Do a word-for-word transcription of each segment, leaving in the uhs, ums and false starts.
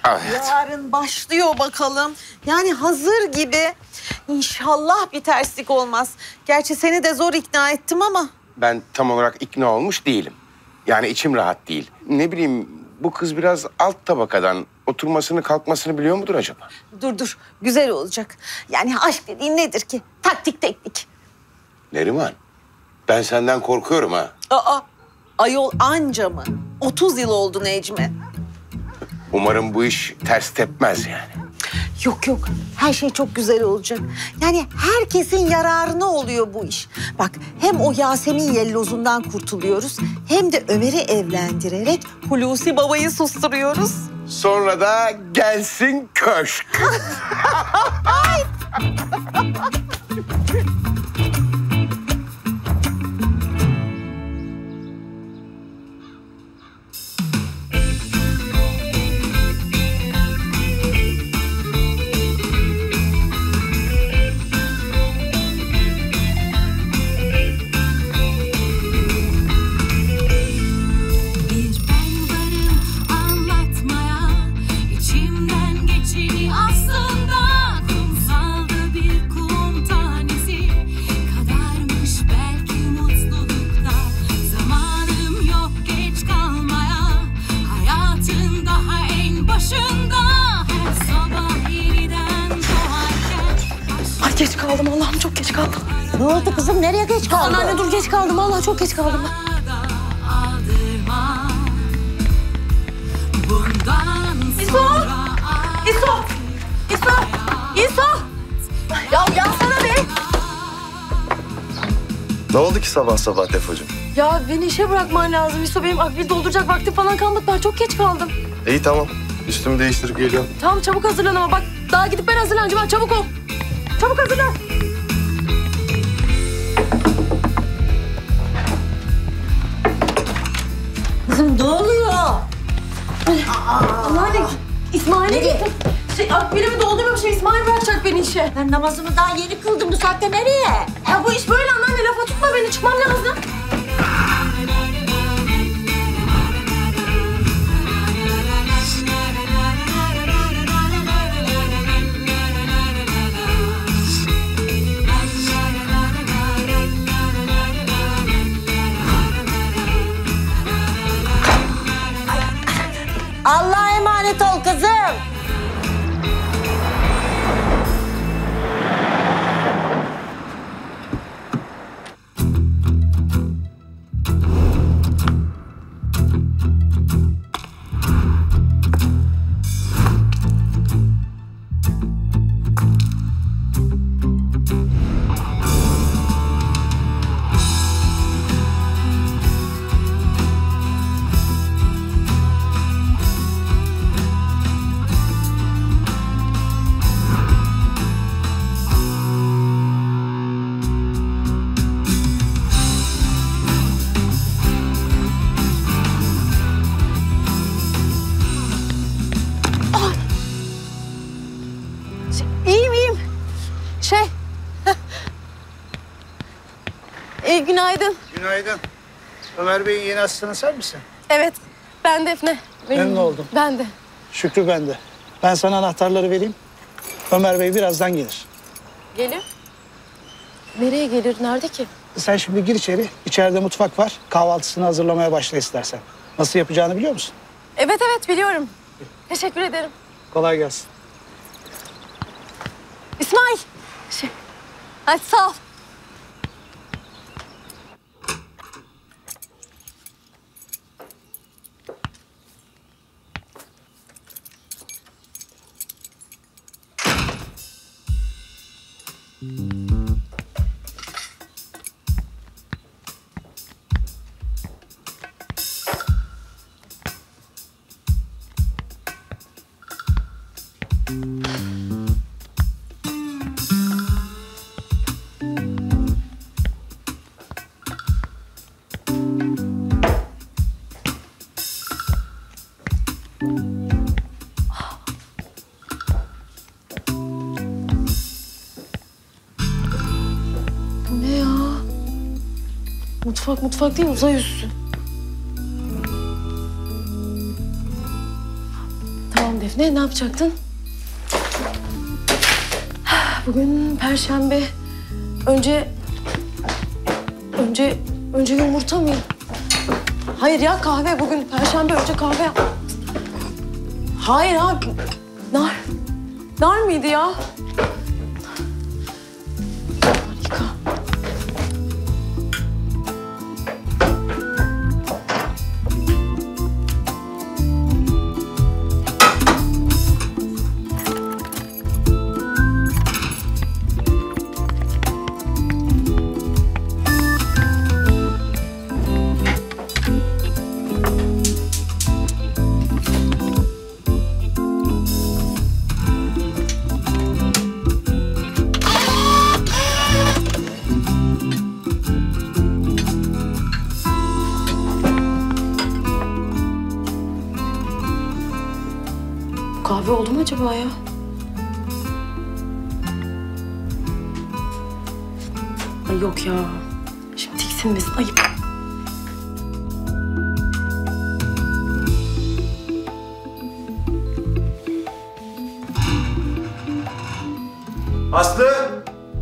Evet. Yarın başlıyor bakalım. Yani hazır gibi. İnşallah bir terslik olmaz. Gerçi seni de zor ikna ettim ama. Ben tam olarak ikna olmuş değilim. Yani içim rahat değil. Ne bileyim, bu kız biraz alt tabakadan. Oturmasını kalkmasını biliyor mudur acaba? Dur dur, güzel olacak. Yani aşk dediğin nedir ki? Taktik teknik. Neriman, ben senden korkuyorum ha. Aa, ayol anca mı? otuz yıl oldu Necmi. Umarım bu iş ters tepmez yani. Yok yok, her şey çok güzel olacak. Yani herkesin yararına oluyor bu iş. Bak, hem o Yasemin yellozundan kurtuluyoruz... hem de Ömer'i evlendirerek Hulusi Baba'yı susturuyoruz. Sonra da gelsin köşk. Geç kaldım Allah'ım, çok geç kaldım. Ne oldu kızım, nereye geç kaldın? Anneanne dur, geç kaldım vallahi, çok geç kaldım. İso! İso! İso! İso! Ya yansana be! Ne oldu ki sabah sabah Defocuğum? Ya beni işe bırakman lazım İso, benim akbil dolduracak vaktim falan kalmadı, ben çok geç kaldım. İyi tamam, üstümü değiştirip geliyorum. Tamam, çabuk hazırlan ama bak, daha gidip ben hazırlanacağım, çabuk ol. Çabuk hazırlan. Kızım ne oluyor? Anneanne, İsmail'e gittim. Şey, akbilimi doldurmamışım, İsmail bırakacak beni işe. Ben namazımı daha yeni kıldım, bu saatte nereye? Ya bu iş böyle anneanne, lafa tutma beni, çıkmam lazım. Allah'a emanet ol kızım. İyiyim, iyiyim. Şey... e, günaydın. Günaydın. Ömer Bey'in yeni asistanı sen misin? Evet, ben Defne. Memnun oldum. Ben de. Şükrü bende. Ben sana anahtarları vereyim. Ömer Bey birazdan gelir. Gelir. Nereye gelir, nerede ki? Sen şimdi gir içeri. İçeride mutfak var. Kahvaltısını hazırlamaya başla istersen. Nasıl yapacağını biliyor musun? Evet, evet biliyorum. Teşekkür ederim. Kolay gelsin. İsmail. Şey, hadi sağ ol. Mutfak mutfak değil, uzay üssü. Tamam Defne, ne yapacaktın? Bugün Perşembe. Önce... Önce... Önce yumurta mı? Hayır ya, kahve. Bugün Perşembe, önce kahve yap. Hayır abi. Nar. Nar mıydı ya? Harika. Kahve oldu mu acaba ya? Ay yok ya. Şimdi tiksinmesin. Ayıp. Aslı!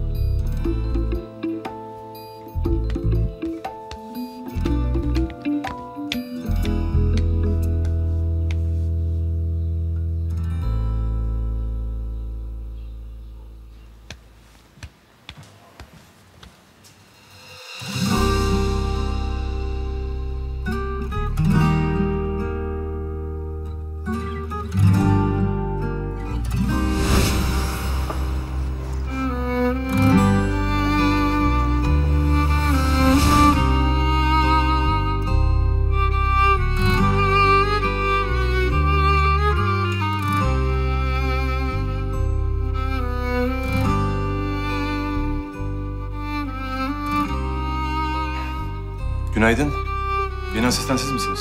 Günaydın. Yeni asistan siz misiniz?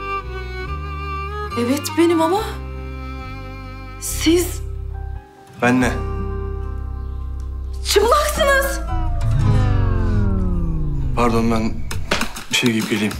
Evet benim ama... Siz Ben ne? çıplaksınız. Pardon, ben bir şey giyip geleyim.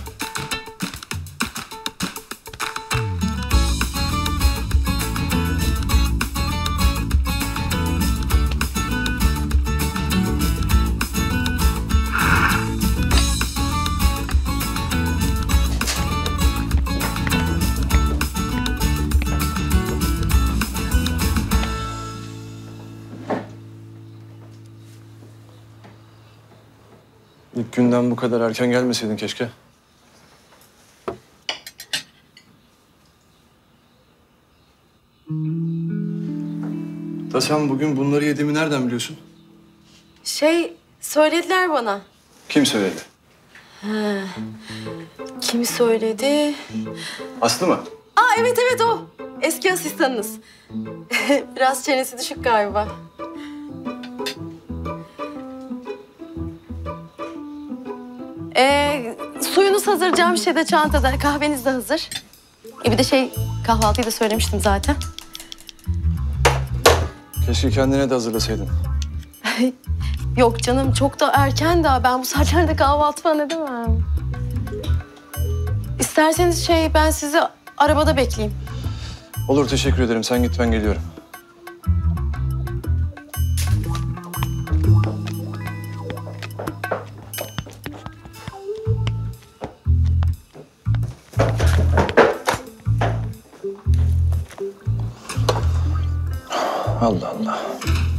İlk günden bu kadar erken gelmeseydin keşke. Da sen bugün bunları yediğimi nereden biliyorsun? Şey, söylediler bana. Kim söyledi? Kim söyledi? Aslı mı? Aa evet evet o. Eski asistanınız. Biraz çenesi düşük galiba. Ee, suyunuz hazır, cam şişede çantada, kahveniz de hazır. E bir de şey, kahvaltıyı da söylemiştim zaten. Keşke kendine de hazırlasaydın. Yok canım, çok da erken daha. Ben bu saatlerde kahvaltı falan edemem. İsterseniz şey, ben sizi arabada bekleyeyim. Olur, teşekkür ederim. Sen git, ben geliyorum. Allah Allah.